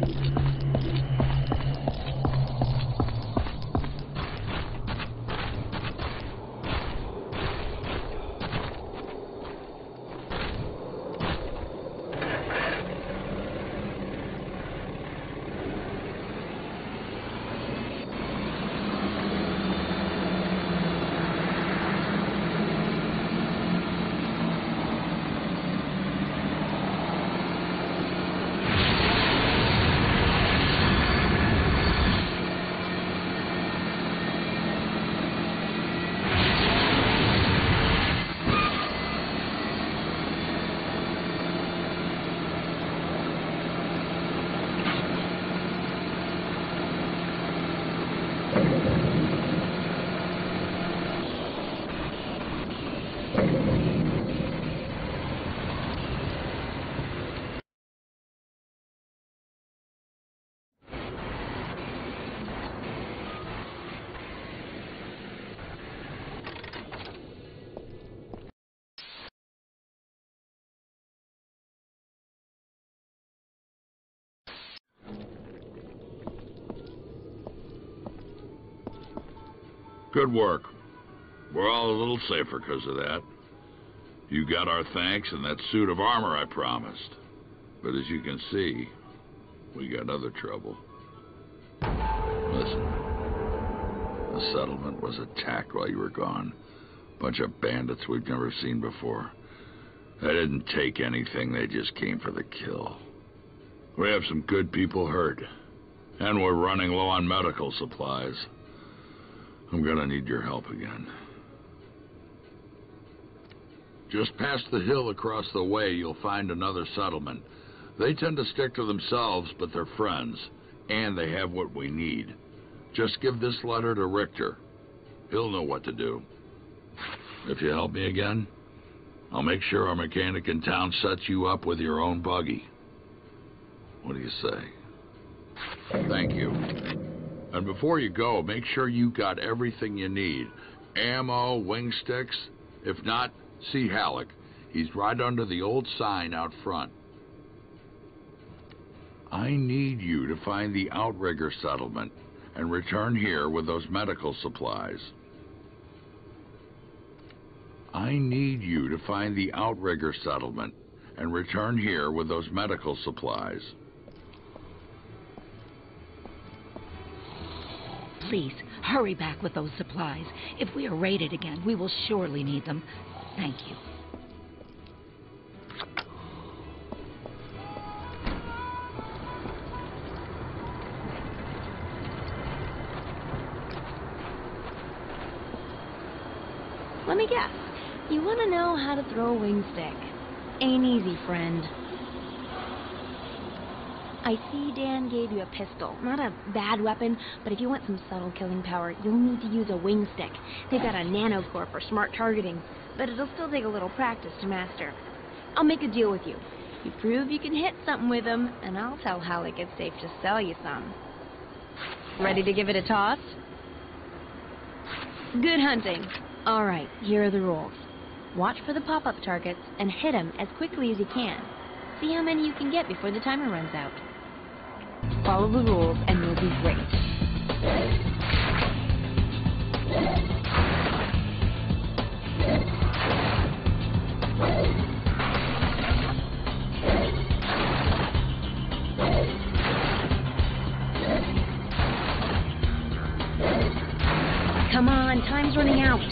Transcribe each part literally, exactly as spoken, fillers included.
Good work. We're all a little safer because of that. You got our thanks and that suit of armor I promised. But as you can see, we got other trouble. Listen, the settlement was attacked while you were gone. Bunch of bandits we've never seen before. They didn't take anything, they just came for the kill. We have some good people hurt, and we're running low on medical supplies. I'm gonna need your help again. Just past the hill across the way, you'll find another settlement. They tend to stick to themselves, but they're friends, and they have what we need. Just give this letter to Richter. He'll know what to do. If you help me again, I'll make sure our mechanic in town sets you up with your own buggy. What do you say? Thank you. And before you go, make sure you got everything you need. Ammo, wing sticks. If not, see Halleck. He's right under the old sign out front. I need you to find the Outrigger settlement and return here with those medical supplies. I need you to find the Outrigger settlement and return here with those medical supplies. Please, hurry back with those supplies. If we are raided again, we will surely need them. Thank you. Let me guess. You want to know how to throw a wing stick. Ain't easy, friend. I see Dan gave you a pistol. Not a bad weapon, but if you want some subtle killing power, you'll need to use a wing stick. They've got a nanocore for smart targeting, but it'll still take a little practice to master. I'll make a deal with you. You prove you can hit something with them, and I'll tell Halleck it's safe to sell you some. Ready to give it a toss? Good hunting. All right, here are the rules. Watch for the pop-up targets and hit them as quickly as you can. See how many you can get before the timer runs out. Follow the rules and you'll do great. Come on, time's running out.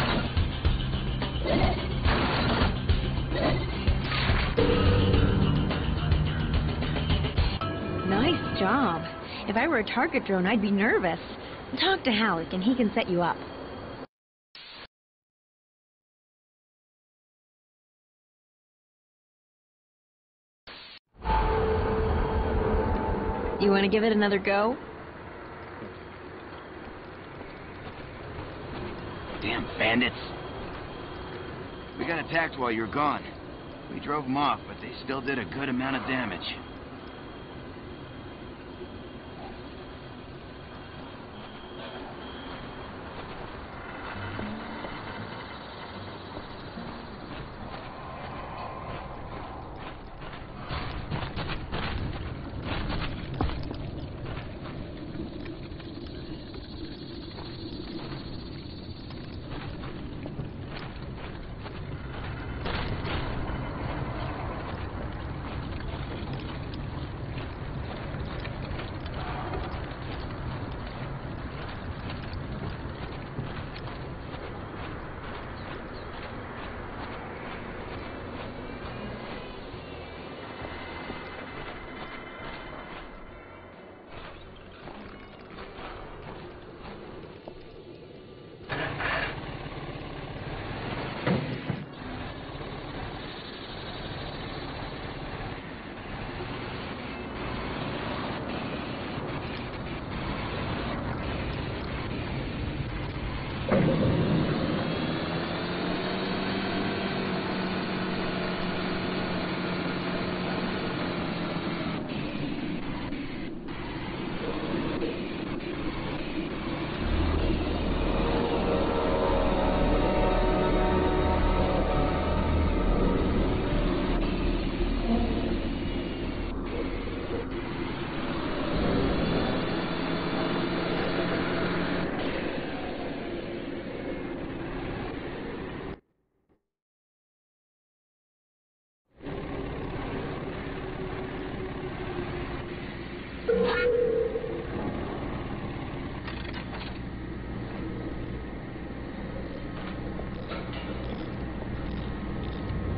Nice job. If I were a target drone, I'd be nervous. Talk to Halleck and he can set you up. You want to give it another go? Damn bandits. We got attacked while you were gone. We drove them off, but they still did a good amount of damage.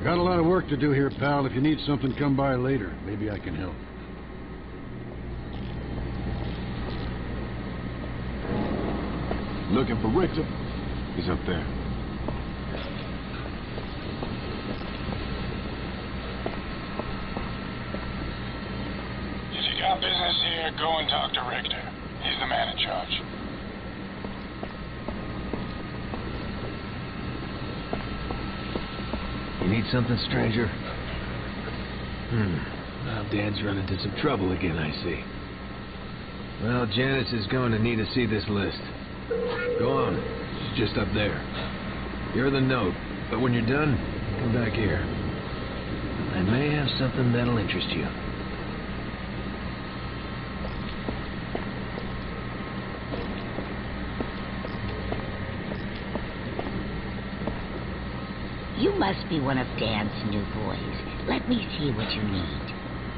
Got a lot of work to do here, pal. If you need something, come by later. Maybe I can help. Looking for Richter? He's up there. If you got business here, go and talk to Richter. He's the man in charge. You need something, stranger? Hmm. Well, Dad's run into some trouble again, I see. Well, Janice is going to need to see this list. Go on. She's just up there. You're the note, but when you're done, come back here. I may have something that'll interest you. You must be one of Dan's new boys. Let me see what you need.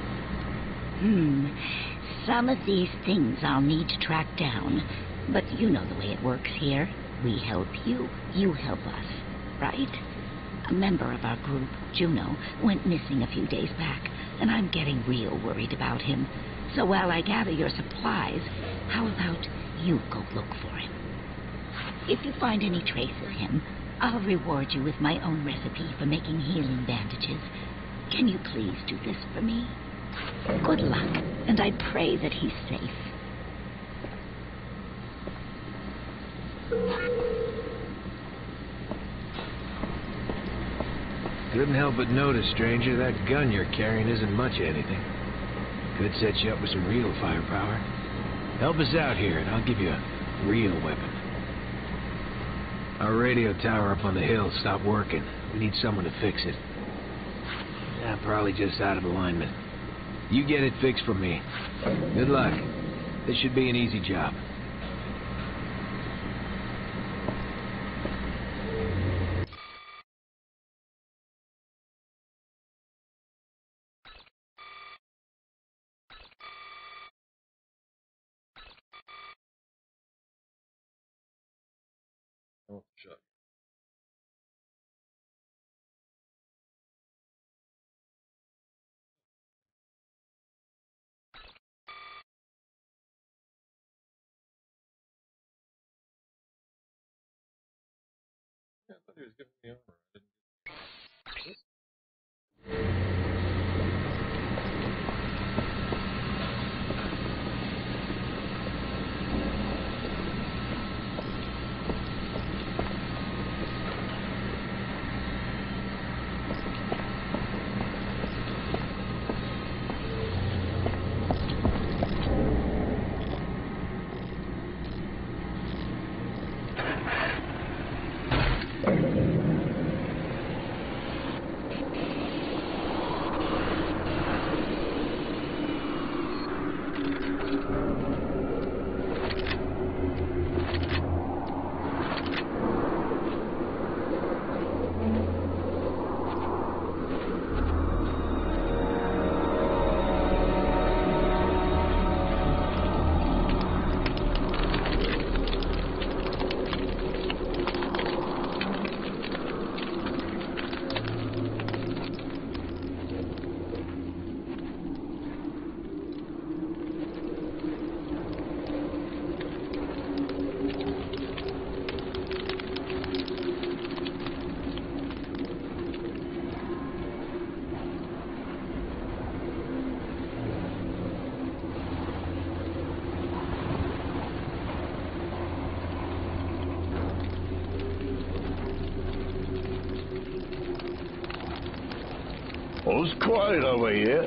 Hmm. Some of these things I'll need to track down. But you know the way it works here. We help you, you help us. Right? A member of our group, Juno, went missing a few days back, and I'm getting real worried about him. So while I gather your supplies, how about you go look for him? If you find any trace of him, I'll reward you with my own recipe for making healing bandages. Can you please do this for me? Good luck, and I pray that he's safe. Couldn't help but notice, stranger, that gun you're carrying isn't much of anything. Could set you up with some real firepower. Help us out here, and I'll give you a real weapon. Our radio tower up on the hill stopped working. We need someone to fix it. Yeah, probably just out of alignment. You get it fixed for me. Good luck. This should be an easy job. Oh, shit. Yeah, I thought he was giving me armor. I didn't get... Well, it's quiet over here.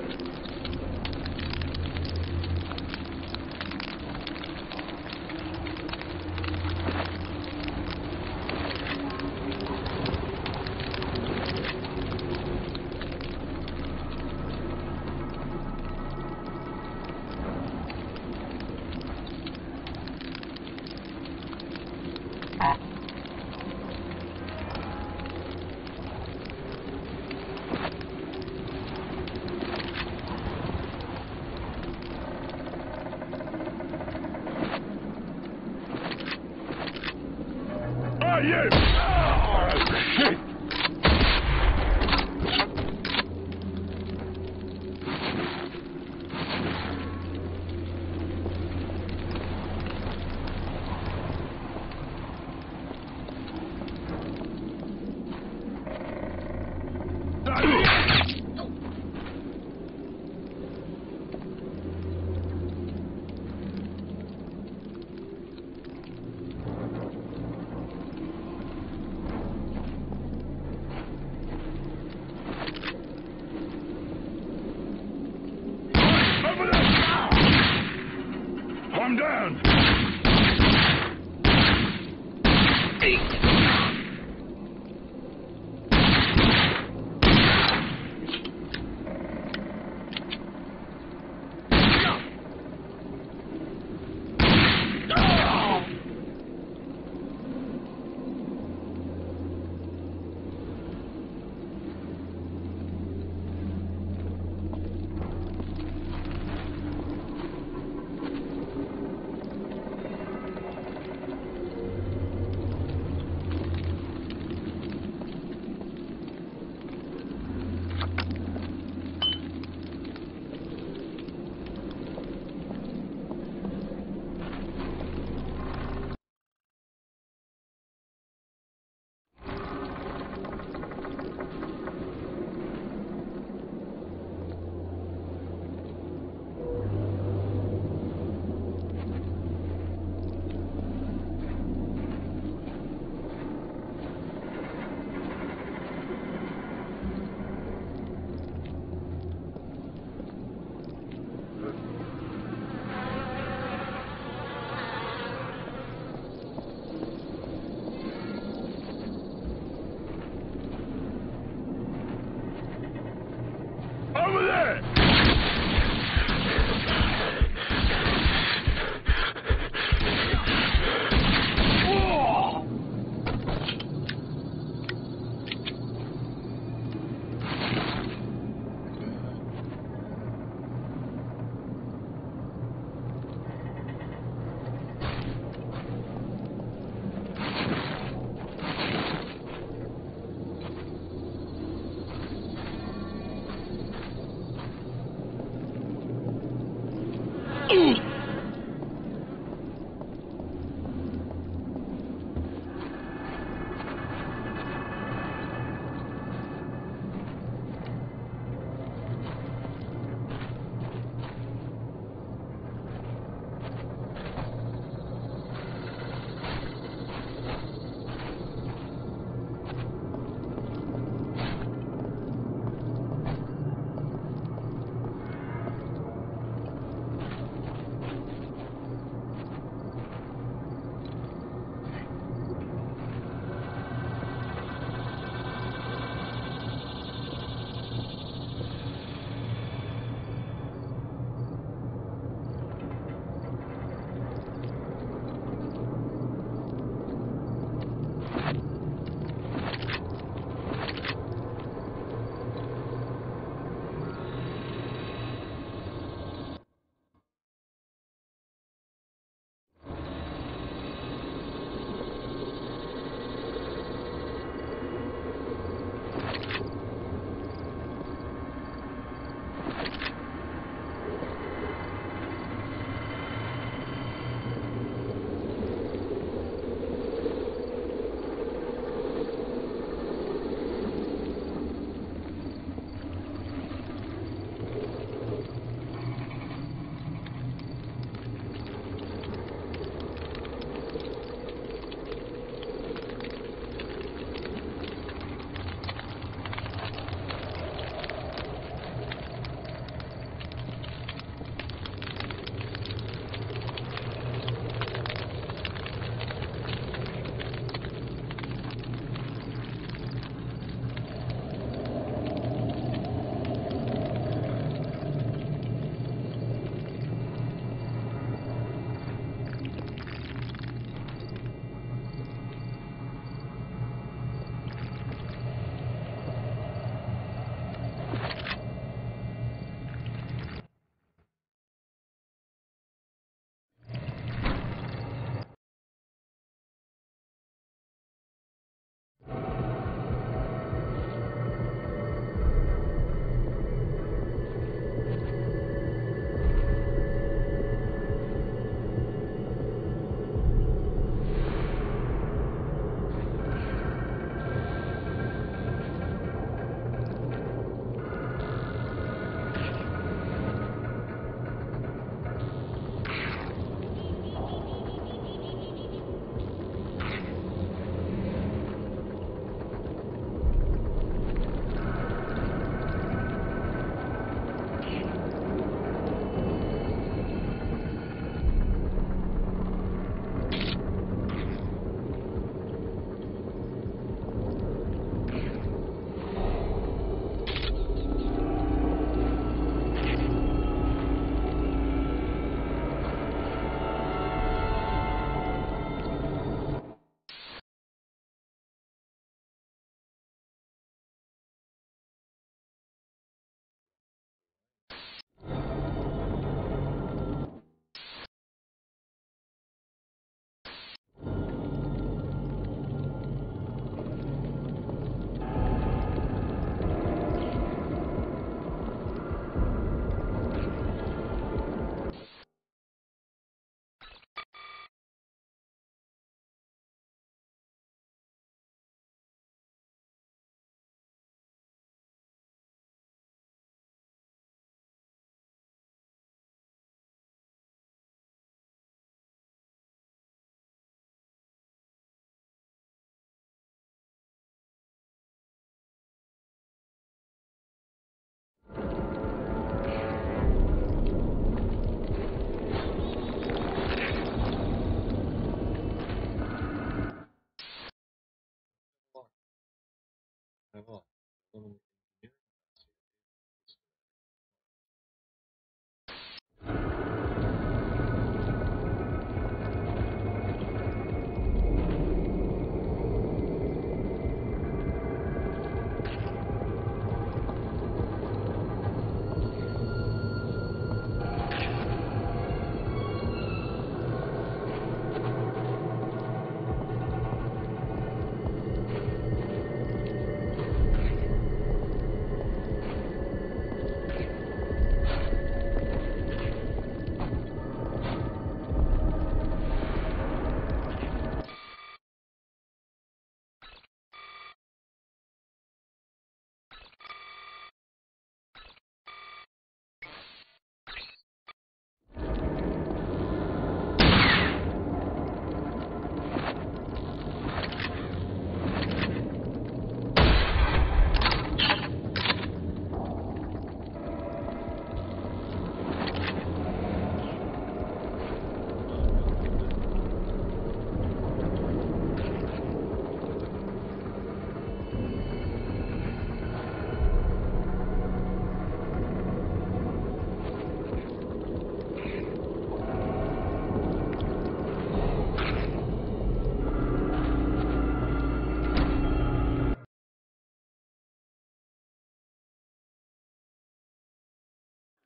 Come down! Over there!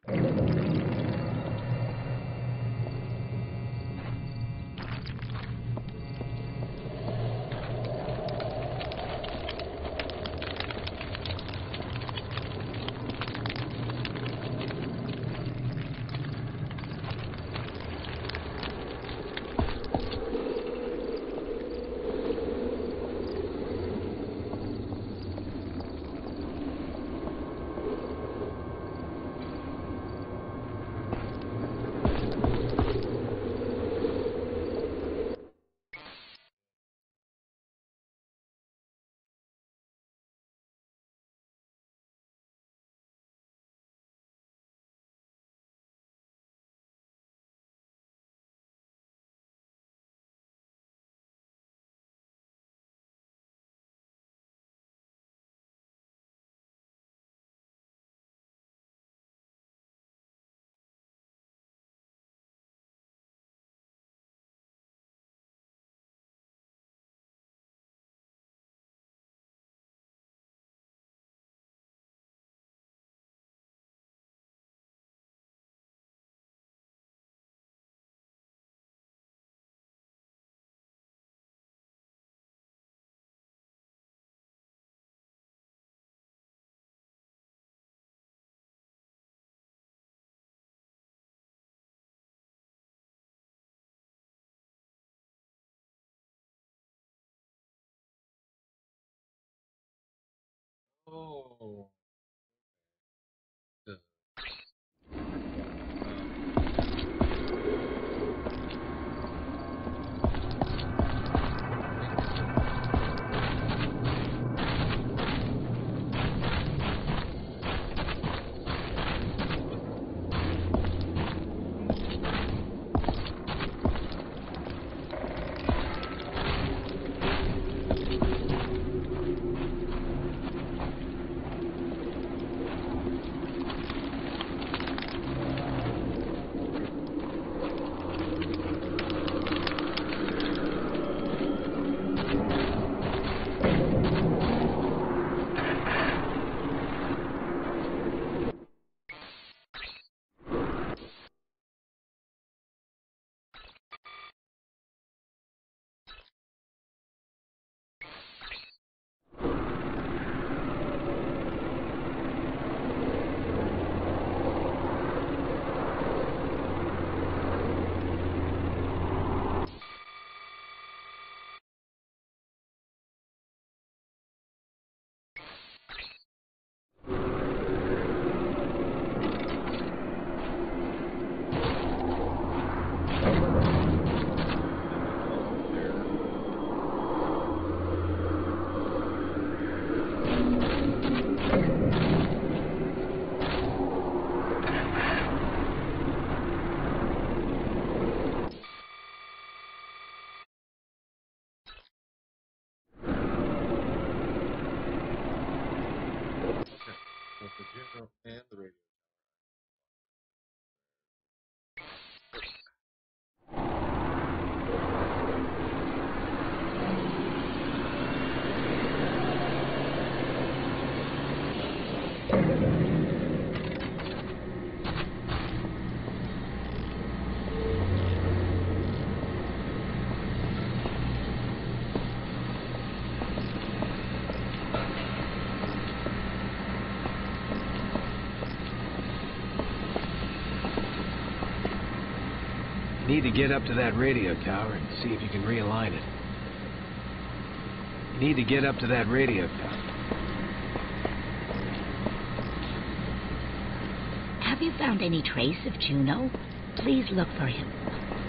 Oh. Duh. Both the Juno and the radio You need to get up to that radio tower and see if you can realign it. You need to get up to that radio tower. Have you found any trace of Juno? Please look for him.